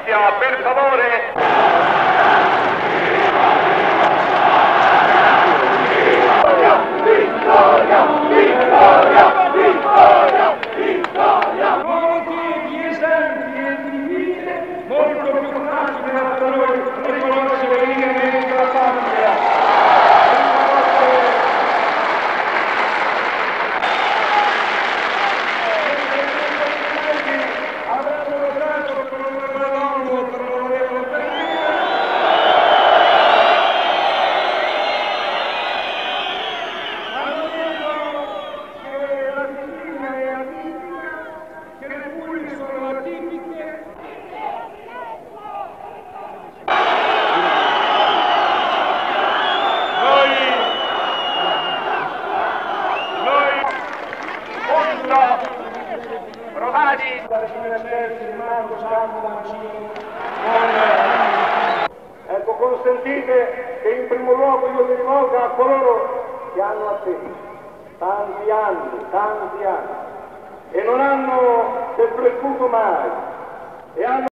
giustizia, per favore. Vittoria, vittoria, vittoria, vittoria! Molti di esempi e di vite, molto più facile per noi riconoscere i nemici della patria. Avevano votato per l'onorevole Longo, per l'onorevole Perrino. Hanno detto che la Sicilia è atipica, che le Puglie sono atipiche. Noi provati. Ecco, consentite che in primo luogo io mi rivolga a coloro che hanno atteso tanti anni e non hanno cresciuto mai e hanno